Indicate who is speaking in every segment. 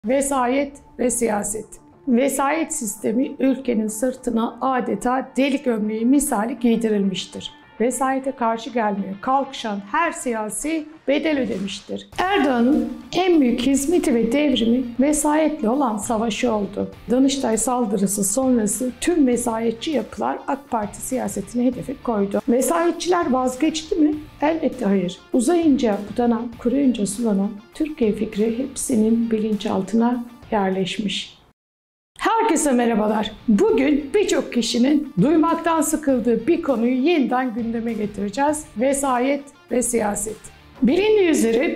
Speaker 1: Vesayet ve siyaset. Vesayet sistemi ülkenin sırtına adeta deli gömleği misali giydirilmiştir. Vesayete karşı gelmeye kalkışan her siyasi bedel ödemiştir. Erdoğan'ın en büyük hizmeti ve devrimi vesayetle olan savaşı oldu. Danıştay saldırısı sonrası tüm vesayetçi yapılar AK Parti siyasetine hedefi koydu. Vesayetçiler vazgeçti mi? Elbette hayır. Uzayınca budanan, kuruyunca sulanan Türkiye fikri hepsinin bilinçaltına yerleşmiş. Herkese merhabalar. Bugün birçok kişinin duymaktan sıkıldığı bir konuyu yeniden gündeme getireceğiz. Vesayet ve siyaset. Bilindiği üzere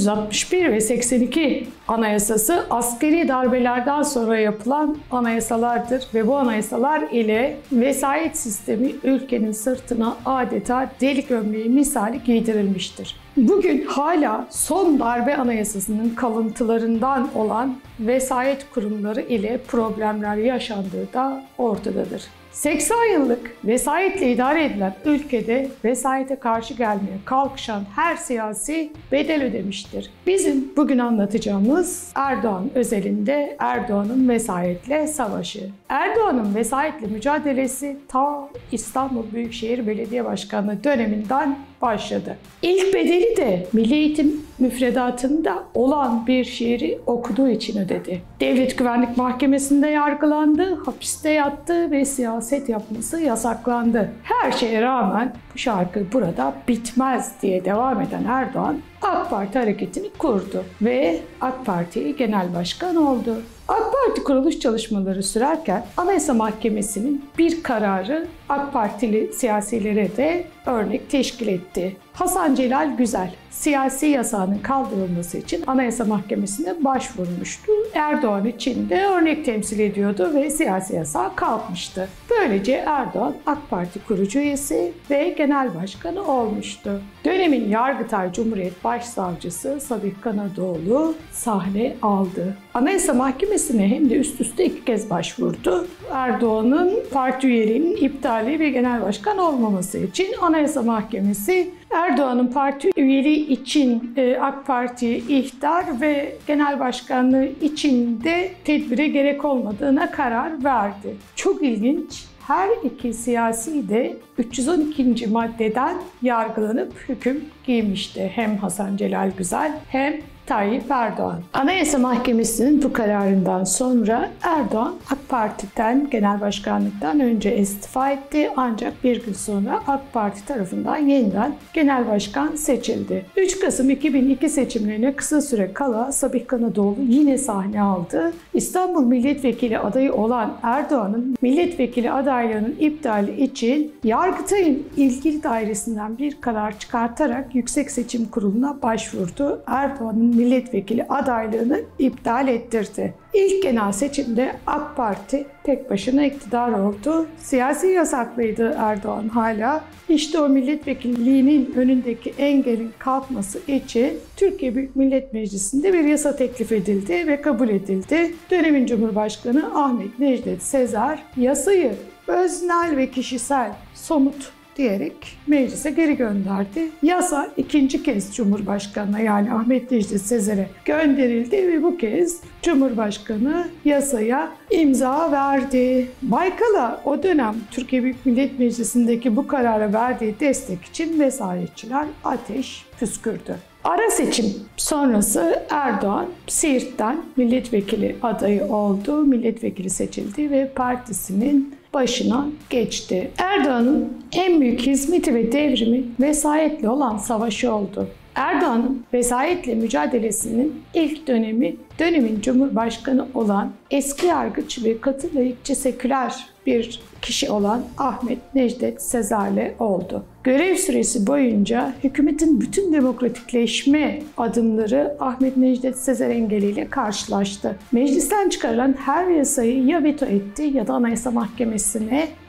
Speaker 1: 1961 ve 82 anayasası askeri darbelerden sonra yapılan anayasalardır ve bu anayasalar ile vesayet sistemi ülkenin sırtına adeta deli gömleği misali giydirilmiştir. Bugün hala son darbe anayasasının kalıntılarından olan vesayet kurumları ile problemler yaşandığı da ortadadır. 80 yıllık vesayetle idare edilen ülkede vesayete karşı gelmeye kalkışan her siyasi bedel ödemiştir. Bizim bugün anlatacağımız Erdoğan özelinde Erdoğan'ın vesayetle savaşı. Erdoğan'ın vesayetle mücadelesi ta İstanbul Büyükşehir Belediye Başkanlığı döneminden başladı. İlk bedeli de Milli Eğitim müfredatında olan bir şiiri okuduğu için ödedi. Devlet Güvenlik Mahkemesi'nde yargılandı, hapiste yattı ve siyaset yapması yasaklandı. Her şeye rağmen bu şarkı burada bitmez diye devam eden Erdoğan AK Parti hareketini kurdu ve AK Parti Genel Başkan oldu. AK Parti kuruluş çalışmaları sürerken Anayasa Mahkemesi'nin bir kararı AK Partili siyasilere de örnek teşkil etti. Hasan Celal Güzel, siyasi yasağının kaldırılması için Anayasa Mahkemesi'ne başvurmuştu. Erdoğan için de örnek temsil ediyordu ve siyasi yasağı kalkmıştı. Böylece Erdoğan AK Parti kurucu üyesi ve genel başkanı olmuştu. Dönemin Yargıtay Cumhuriyet Başsavcısı Sabih Kanadoğlu sahne aldı. Anayasa Mahkemesi'ne hem de üst üste 2 kez başvurdu. Erdoğan'ın parti üyeliğinin iptali ve genel başkan olmaması için Anayasa Mahkemesi Erdoğan'ın parti üyeliği için AK Parti'ye ihtar ve genel başkanlığı için de tedbire gerek olmadığına karar verdi. Çok ilginç. Her iki siyasi de 312. maddeden yargılanıp hüküm giymişti. Hem Hasan Celal Güzel hem Tayyip Erdoğan. Anayasa Mahkemesi'nin bu kararından sonra Erdoğan AK Parti'den, genel başkanlıktan önce istifa etti. Ancak bir gün sonra AK Parti tarafından yeniden genel başkan seçildi. 3 Kasım 2002 seçimlerine kısa süre kala Sabih Kanadoğlu yine sahne aldı. İstanbul milletvekili adayı olan Erdoğan'ın milletvekili adaylığının iptali için Yargıtay'ın ilgili dairesinden bir karar çıkartarak Yüksek Seçim Kurulu'na başvurdu. Erdoğan'ın milletvekili adaylığını iptal ettirdi. İlk genel seçimde AK Parti tek başına iktidar oldu. Siyasi yasaklıydı Erdoğan hala. İşte o milletvekilliğinin önündeki engelin kalkması için Türkiye Büyük Millet Meclisi'nde bir yasa teklif edildi ve kabul edildi. Dönemin Cumhurbaşkanı Ahmet Necdet Sezer yasayı öznel ve kişisel, somut diyerek meclise geri gönderdi. Yasa ikinci kez Cumhurbaşkanı'na yani Ahmet Necdet Sezer'e gönderildi ve bu kez Cumhurbaşkanı yasaya imza verdi. Baykal'a o dönem Türkiye Büyük Millet Meclisi'ndeki bu karara verdiği destek için vesayetçiler ateş püskürdü. Ara seçim sonrası Erdoğan Siirt'ten milletvekili adayı oldu. Milletvekili seçildi ve partisinin başına geçti. Erdoğan'ın en büyük hizmeti ve devrimi vesayetle olan savaşı oldu. Erdoğan'ın vesayetle mücadelesinin ilk dönemin Cumhurbaşkanı olan eski yargıç ve katı laikçi seküler bir kişi olan Ahmet Necdet Sezer'le oldu. Görev süresi boyunca hükümetin bütün demokratikleşme adımları Ahmet Necdet Sezer engeliyle karşılaştı. Meclisten çıkarılan her yasayı ya veto etti ya da Anayasa Mahkemesi'ne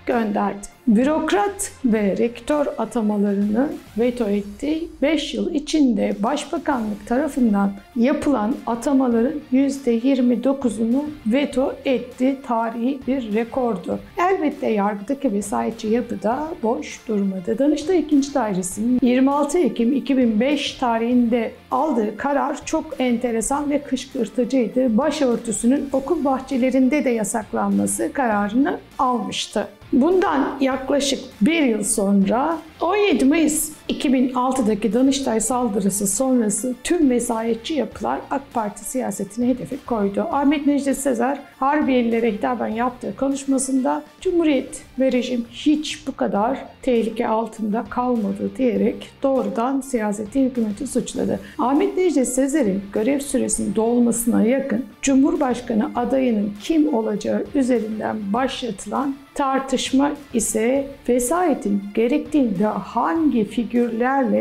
Speaker 1: gönderdi. Bürokrat ve rektör atamalarını veto etti. 5 yıl içinde Başbakanlık tarafından yapılan atamaların %29'unu veto etti. Tarihi bir rekordu. Elbette yargıdaki vesayetçi yapı da boş durmadı. Danıştay 2. Dairesi'nin 26 Ekim 2005 tarihinde aldığı karar çok enteresan ve kışkırtıcıydı. Başörtüsünün okul bahçelerinde de yasaklanması kararını almıştı. Bundan yaklaşık bir yıl sonra 17 Mayıs 2006'daki Danıştay saldırısı sonrası tüm vesayetçi yapılar AK Parti siyasetine hedefi koydu. Ahmet Necdet Sezer, Harbiyelilere hitaben yaptığı konuşmasında Cumhuriyet ve rejim hiç bu kadar tehlike altında kalmadı diyerek doğrudan siyaseti hükümeti suçladı. Ahmet Necdet Sezer'in görev süresinin dolmasına yakın Cumhurbaşkanı adayının kim olacağı üzerinden başlatılan tartışma ise vesayetin gerektiğinde hangi figürlerle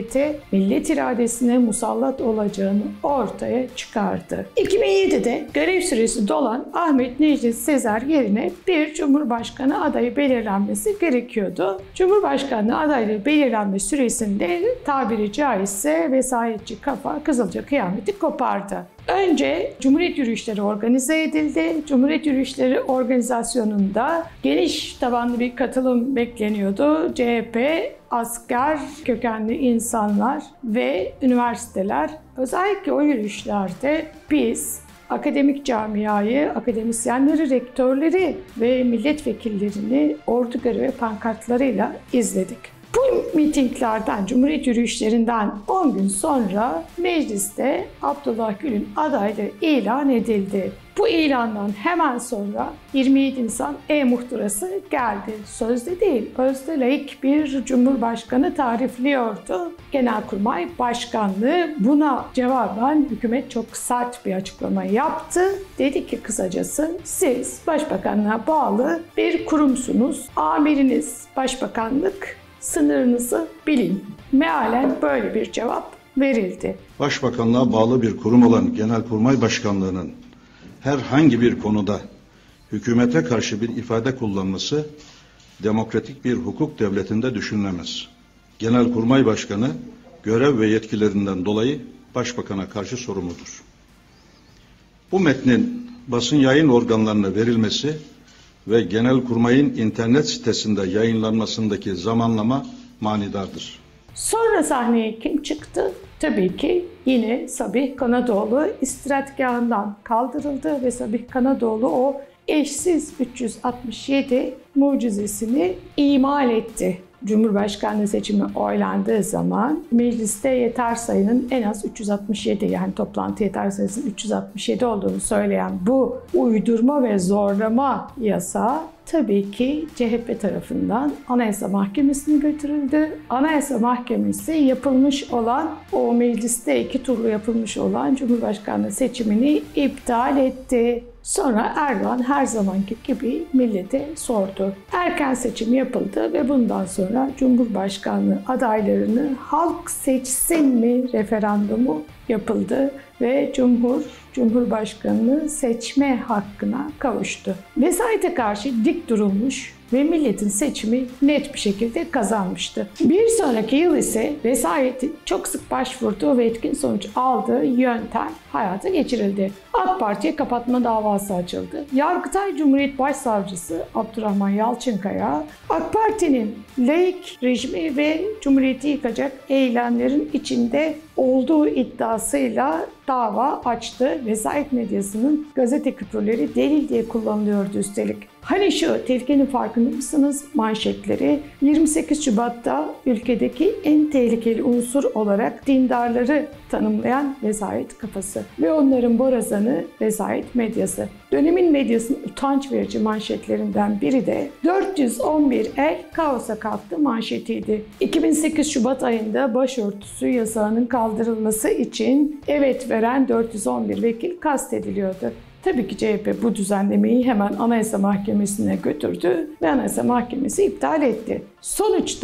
Speaker 1: millet iradesine musallat olacağını ortaya çıkardı. 2007'de görev süresi dolan Ahmet Necdet Sezer yerine bir Cumhurbaşkanı adayı belirlenmesi gerekiyordu. Cumhurbaşkanı adaylığı belirlenme süresinde tabiri caizse vesayetçi kafa Kızılca kıyameti kopardı. Önce Cumhuriyet yürüyüşleri organize edildi. Cumhuriyet yürüyüşleri organizasyonunda geniş tabanlı bir katılım bekleniyordu. CHP, asker kökenli insanlar ve üniversiteler. Özellikle o yürüyüşlerde biz akademik camiayı, akademisyenleri, rektörleri ve milletvekillerini ordu görevi pankartlarıyla izledik. Bu mitinglerden, Cumhuriyet yürüyüşlerinden 10 gün sonra mecliste Abdullah Gül'ün adaylığı ilan edildi. Bu ilandan hemen sonra 27 Nisan e-muhtırası geldi. Sözde değil, özde laik bir cumhurbaşkanı tarifliyordu. Genelkurmay Başkanlığı buna cevaben hükümet çok sert bir açıklama yaptı. Dedi ki kısacası siz başbakanlığa bağlı bir kurumsunuz. Amiriniz başbakanlık, sınırınızı bilin. Mealen böyle bir cevap verildi.
Speaker 2: Başbakanlığa bağlı bir kurum olan Genelkurmay Başkanlığı'nın herhangi bir konuda hükümete karşı bir ifade kullanması demokratik bir hukuk devletinde düşünülemez. Genelkurmay Başkanı görev ve yetkilerinden dolayı Başbakan'a karşı sorumludur. Bu metnin basın yayın organlarına verilmesi ve Genelkurmay'ın internet sitesinde yayınlanmasındaki zamanlama manidardır.
Speaker 1: Sonra sahneye kim çıktı? Tabii ki yine Sabih Kanadoğlu istirahatgahından kaldırıldı ve Sabih Kanadoğlu o eşsiz 367 mucizesini imal etti. Cumhurbaşkanlığı seçimi oylandığı zaman mecliste yeter sayının en az 367 yani toplantı yeter sayısının 367 olduğunu söyleyen bu uydurma ve zorlama yasağı tabii ki CHP tarafından Anayasa Mahkemesi'ne götürüldü. Anayasa Mahkemesi yapılmış olan o mecliste 2 turlu yapılmış olan Cumhurbaşkanlığı seçimini iptal etti. Sonra Erdoğan her zamanki gibi millete sordu. Erken seçim yapıldı ve bundan sonra Cumhurbaşkanlığı adaylarını halk seçsin mi referandumu yapıldı ve Cumhurbaşkanlığı seçme hakkına kavuştu. Vesayete karşı dik durulmuş ve milletin seçimi net bir şekilde kazanmıştı. Bir sonraki yıl ise vesayetin çok sık başvurduğu ve etkin sonuç aldığı yöntem hayata geçirildi. AK Parti'ye kapatma davası açıldı. Yargıtay Cumhuriyet Başsavcısı Abdurrahman Yalçınkaya, AK Parti'nin laik rejimi ve Cumhuriyeti yıkacak eylemlerin içinde olduğu iddiasıyla dava açtı. Vesayet medyasının gazete küpürleri delil diye kullanılıyordu üstelik. Hani şu tehlikenin farkında mısınız manşetleri 28 Şubat'ta ülkedeki en tehlikeli unsur olarak dindarları tanımlayan vesayet kafası ve onların borazanı vesayet medyası. Dönemin medyasının utanç verici manşetlerinden biri de 411 el kaosa kalktı manşetiydi. 2008 Şubat ayında başörtüsü yasağının kaldırılması için evet veren 411 vekil kastediliyordu. Tabii ki CHP bu düzenlemeyi hemen Anayasa Mahkemesi'ne götürdü ve Anayasa Mahkemesi iptal etti. Sonuçta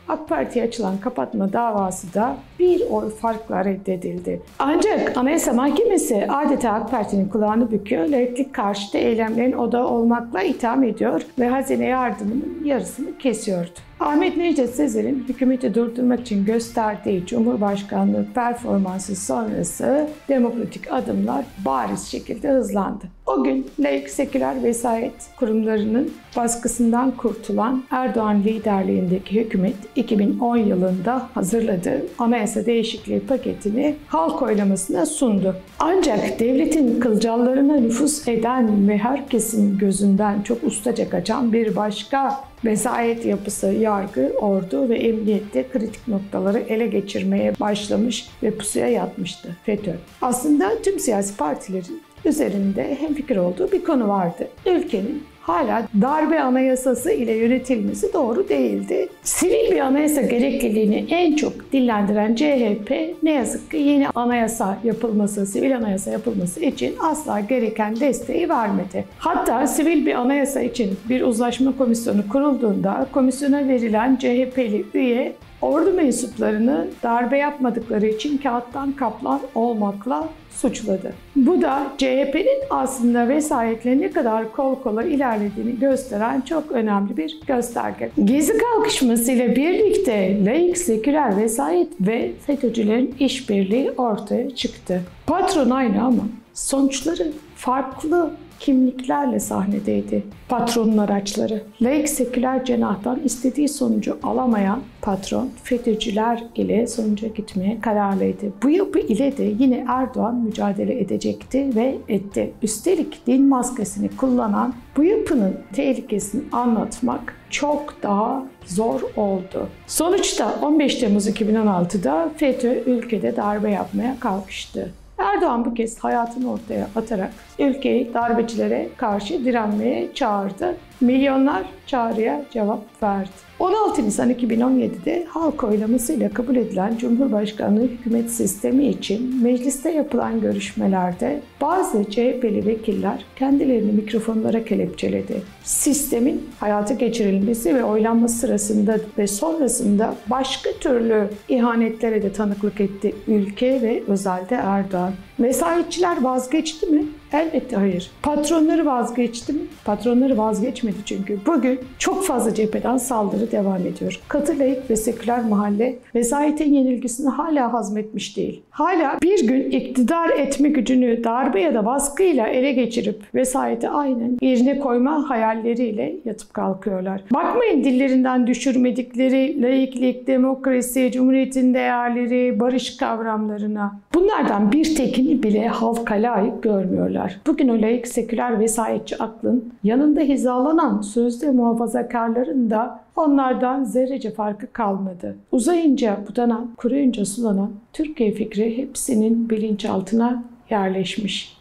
Speaker 1: AK Parti'ye açılan kapatma davası da bir oy farkla reddedildi. Ancak Anayasa Mahkemesi adeta AK Parti'nin kulağını büküyor, laiklik karşıtı eylemlerin odağı olmakla itham ediyor ve hazine yardımının yarısını kesiyordu. Ahmet Necdet Sezer'in hükümeti durdurmak için gösterdiği Cumhurbaşkanlığı performansı sonrası demokratik adımlar bariz şekilde hızlandı. O gün laik, seküler vesayet kurumlarının baskısından kurtulan Erdoğan liderliğindeki hükümet 2010 yılında hazırladığı anayasa değişikliği paketini halk oylamasına sundu. Ancak devletin kılcallarına nüfuz eden ve herkesin gözünden çok ustaca kaçan bir başka vesayet yapısı, yargı, ordu ve emniyette kritik noktaları ele geçirmeye başlamış ve pusuya yatmıştı FETÖ. Aslında tüm siyasi partilerin üzerinde hemfikir olduğu bir konu vardı. Ülkenin hala darbe anayasası ile yönetilmesi doğru değildi. Sivil bir anayasa gerekliliğini en çok dillendiren CHP ne yazık ki yeni anayasa yapılması, sivil anayasa yapılması için asla gereken desteği vermedi. Hatta sivil bir anayasa için bir uzlaşma komisyonu kurulduğunda komisyona verilen CHP'li üye ordu mensuplarını darbe yapmadıkları için kağıttan kaplan olmakla suçladı. Bu da CHP'nin aslında vesayetle ne kadar kol kola ilerlediğini gösteren çok önemli bir gösterge. Gezi kalkışması ile birlikte laik, seküler vesayet ve FETÖ'cülerin işbirliği ortaya çıktı. Patron aynı ama sonuçları farklı kimliklerle sahnedeydi patronun araçları. Laik seküler cenahtan istediği sonucu alamayan patron FETÖ'cüler ile sonuca gitmeye kararlıydı. Bu yapı ile de yine Erdoğan mücadele edecekti ve etti. Üstelik din maskesini kullanan bu yapının tehlikesini anlatmak çok daha zor oldu. Sonuçta 15 Temmuz 2016'da FETÖ ülkede darbe yapmaya kalkıştı. Erdoğan bu kez hayatını ortaya atarak ülkeyi darbecilere karşı direnmeye çağırdı. Milyonlar çağrıya cevap verdi. 16 Nisan 2017'de halk oylamasıyla kabul edilen Cumhurbaşkanlığı hükümet sistemi için mecliste yapılan görüşmelerde bazı CHP'li vekiller kendilerini mikrofonlara kelepçeledi. Sistemin hayata geçirilmesi ve oylanması sırasında ve sonrasında başka türlü ihanetlere de tanıklık etti ülke ve özellikle Erdoğan. Vesayetçiler vazgeçti mi? Elbette hayır. Patronları vazgeçti mi? Patronları vazgeçmedi çünkü. Bugün çok fazla cepheden saldırı devam ediyor. Katı, laik ve seküler mahalle vesayetin yenilgisini hala hazmetmiş değil. Hala bir gün iktidar etme gücünü darbe ya da baskıyla ele geçirip vesayeti aynen yerine koyma hayalleriyle yatıp kalkıyorlar. Bakmayın dillerinden düşürmedikleri laiklik, demokrasi, cumhuriyetin değerleri, barış kavramlarına. Bunlardan bir tekini bile halka layık görmüyorlar. Bugün o laik, seküler, vesayetçi aklın yanında hizalanan sözde muhafazakarların da onlardan zerrece farkı kalmadı. Uzayınca budanan, kuruyunca sulanan Türkiye fikri hepsinin bilinçaltına yerleşmiş.